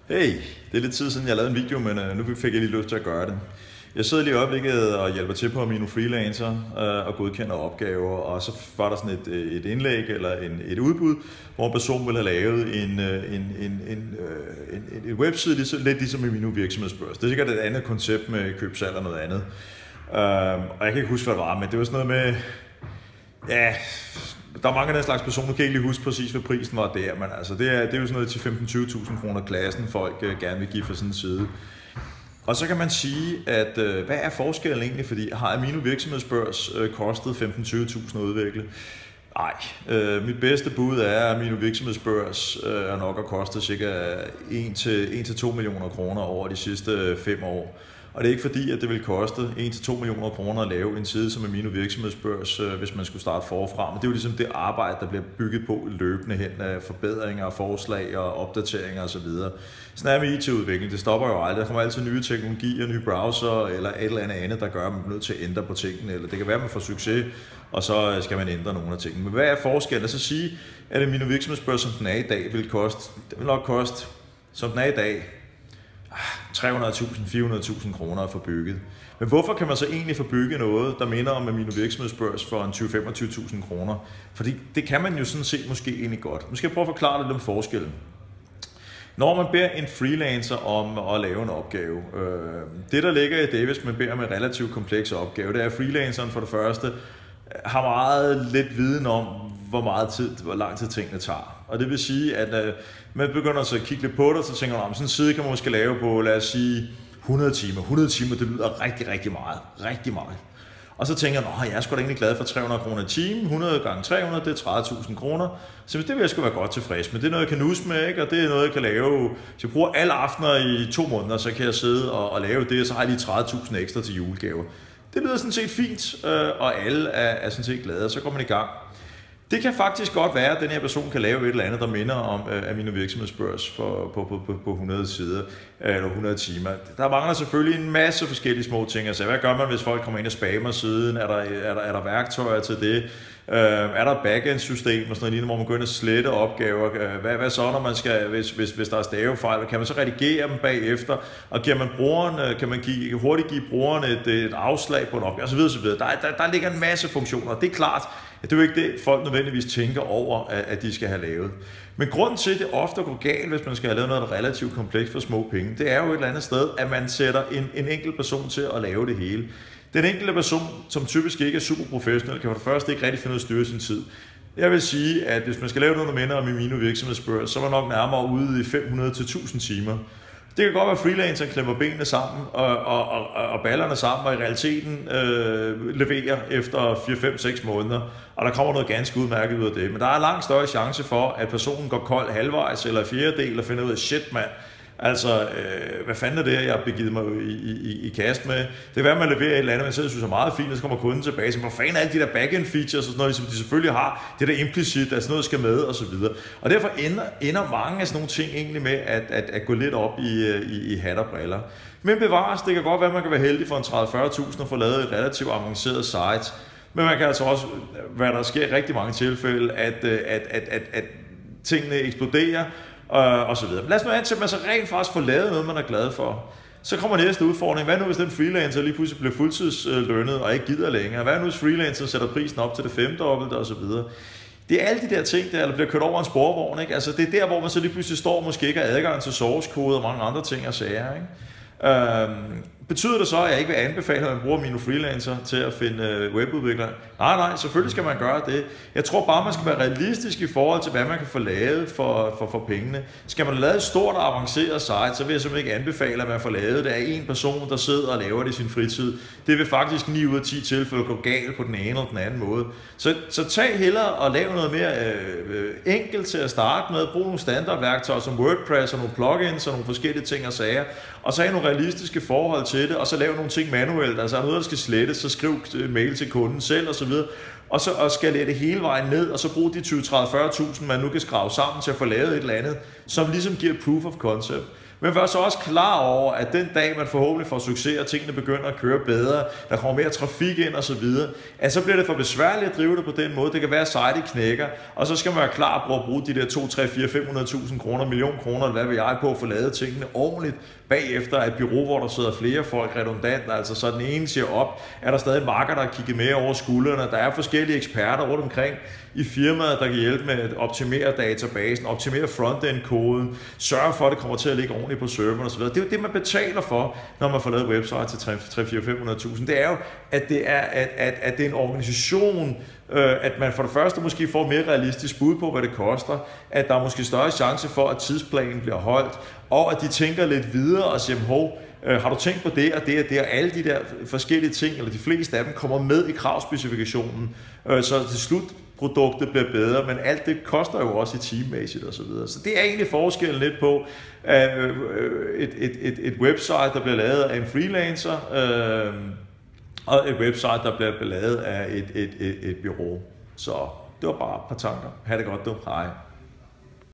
Hey, det er lidt tid siden jeg lavede en video, men nu fik jeg lige lyst til at gøre det. Jeg sidder lige i øjeblikket og hjælper til på Amino Freelancer og godkender opgaver, og så var der sådan et indlæg eller et udbud, hvor en person ville have lavet en webside, lidt ligesom Amino Virksomhedsbørs. Det er sikkert et andet koncept med købsalg og noget andet. Og jeg kan ikke huske, hvad det var, men det var sådan noget med... Ja, der er mange af den slags personer, kan ikke lige huske præcis, hvad prisen var der, men altså det er jo sådan noget til 15-20.000 kroner klassen, folk gerne vil give for sådan en side. Og så kan man sige, at hvad er forskellen egentlig, fordi har Amino Virksomhedsbørs kostet 15-20.000 at udvikle? Nej, mit bedste bud er, at Amino Virksomhedsbørs er nok at koste cirka 1-2 millioner kroner over de sidste 5 år. Og det er ikke fordi, at det vil koste 1-2 millioner kroner at lave en side som Amino Virksomhedsbørs, hvis man skulle starte forfra. Men det er jo ligesom det arbejde, der bliver bygget på løbende hen af forbedringer, forslag og opdateringer osv. Sådan er med IT-udvikling. Det stopper jo aldrig. Der kommer altid nye teknologier, nye browser eller et eller andet, der gør, at man er nødt til at ændre på tingene. Eller det kan være, at man får succes, og så skal man ændre nogle af tingene. Men hvad er forskellen? Lad os sige, at Amino Virksomhedsbørs, som den er i dag, vil nok koste, som den er i dag, 300.000-400.000 kroner at få bygget. Men hvorfor kan man så egentlig få bygget noget, der minder om Amino Virksomhedsbørs for en 20-25.000 kroner? Fordi det kan man jo sådan set måske egentlig godt. Nu skal jeg prøve at forklare lidt om forskellen. Når man beder en freelancer om at lave en opgave, det der ligger i det, hvis man beder om en relativt kompleks opgave, det er, at freelanceren for det første har meget lidt viden om, hvor lang tid tingene tager. Og det vil sige, at man begynder så at kigge lidt på det, og så tænker man, sådan en side kan man måske lave på, lad os sige, 100 timer. 100 timer, det lyder rigtig, rigtig meget. Rigtig meget. Og så tænker jeg, jeg er sgu da egentlig glad for 300 kroner i timen. 100 gange 300, det er 30.000 kroner. Så det vil jeg sgu være godt tilfreds med. Det er noget, jeg kan nusse med, ikke? Og det er noget, jeg kan lave. Så jeg bruger alle aftener i 2 måneder, så kan jeg sidde og lave det, og så har jeg lige 30.000 ekstra til julegaver. Det lyder sådan set fint, og alle er sådan set glade, og så går man i gang. Det kan faktisk godt være, at den her person kan lave et eller andet, der minder om Amino Virksomhedsbørs på 100 sider eller 100 timer. Der mangler selvfølgelig en masse forskellige små ting. Altså, hvad gør man, hvis folk kommer ind og spammer siden? Er der værktøjer til det? Er der et backend-system og sådan noget, hvor man går ind og slette opgaver? Hvad så, når man skal, hvis der er stavefejl? Kan man så redigere dem bagefter? Og kan man hurtigt give brugeren et afslag på en opgave? Og så videre. Der ligger en masse funktioner. Det er klart, at det er jo ikke det, folk nødvendigvis tænker over, at de skal have lavet. Men grunden til, at det ofte går galt, hvis man skal have lavet noget relativt komplekst for små penge, det er jo et eller andet sted, at man sætter en enkelt person til at lave det hele. Den enkelte person, som typisk ikke er super professionel, kan for det første ikke rigtig finde ud af at styre sin tid. Jeg vil sige, at hvis man skal lave noget, der minder om Amino Virksomhedsbørs, så er man nok nærmere ude i 500-1000 timer. Det kan godt være, at freelanceren klemmer benene sammen og ballerne sammen, og i realiteten leverer efter 4-5-6 måneder, og der kommer noget ganske udmærket ud af det. Men der er langt større chance for, at personen går kold halvvejs eller fjerdedel og finder ud af, shit mand, altså, hvad fanden er det, jeg har begivet mig i kast med? Det kan være, at man leverer et eller andet, man selv synes er meget fint, og så kommer kunden tilbage og siger, hvor fanden er alle de der backend features og sådan noget, som de selvfølgelig har, det der implicit, altså noget skal med og så videre. Og derfor ender mange af sådan nogle ting egentlig med at gå lidt op i hat og briller. Men bevares, det kan godt være, at man kan være heldig for en 30-40.000 og få lavet et relativt avanceret site. Men man kan altså også, hvad der sker i rigtig mange tilfælde, at tingene eksploderer, og så videre. Men lad os nu ansætte, at man så rent faktisk får lavet noget, man er glad for. Så kommer næste udfordring. Hvad nu, hvis den freelancer lige pludselig bliver fuldtidslønnet og ikke gider længere? Hvad nu, hvis freelancer sætter prisen op til det 5-dobbelte og så videre? Det er alle de der ting, der bliver kørt over en sporvogn, ikke? Altså, det er der, hvor man så lige pludselig står måske ikke har adgang til source code og mange andre ting og sager, ikke? Betyder det så, at jeg ikke vil anbefale, at man bruger Amino Freelancer til at finde webudviklere? Nej, selvfølgelig skal man gøre det. Jeg tror bare, man skal være realistisk i forhold til, hvad man kan få lavet for pengene. Skal man lave et stort og avanceret site, så vil jeg simpelthen ikke anbefale, at man får lavet det af en person, der sidder og laver det i sin fritid. Det vil faktisk 9 ud af 10 tilfælde gå galt på den ene eller den anden måde. Så tag hellere og lav noget mere enkelt til at starte med. Brug nogle standardværktøjer som WordPress og nogle plugins og nogle forskellige ting og sager. Og så have nogle realistiske forhold til det, og så lave nogle ting manuelt. Altså, er der noget, der skal slettes, så skriv en mail til kunden selv og så videre. Og så skalere det hele vejen ned, og så brug de 20-30-40.000, man nu kan skrave sammen til at få lavet et eller andet, som ligesom giver proof of concept. Men vær så også klar over, at den dag, man forhåbentlig får succes, og tingene begynder at køre bedre, der kommer mere trafik ind osv., at så bliver det for besværligt at drive det på den måde. Det kan være, at sejt knækker, og så skal man være klar på at bruge de der 2, 3, 4, 500.000 kroner, million kroner, eller hvad vil jeg, på at få lavet tingene ordentligt bagefter et bureau, hvor der sidder flere folk redundant, altså så den ene siger op, er der stadig marker, der har kigget med over skuldrene, der er forskellige eksperter rundt omkring i firmaet, der kan hjælpe med at optimere databasen, optimere frontend-koden, sørge for, at det kommer til at ligge ordentligt på serveren osv. Det er jo det, man betaler for, når man får lavet website til 3-4-500.000. Det er jo, at det er en organisation, at man for det første måske får mere realistisk bud på, hvad det koster, at der er måske større chance for, at tidsplanen bliver holdt, og at de tænker lidt videre og siger, har du tænkt på det og det og det, og alle de der forskellige ting, eller de fleste af dem, kommer med i kravspecifikationen, så til slut produktet bliver bedre, men alt det koster jo også i teammæssigt og så videre. Så det er egentlig forskellen lidt på et website, der bliver lavet af en freelancer, og et website, der bliver lavet af et bureau. Så det var bare et par tanker. Ha' det godt, du. Hej.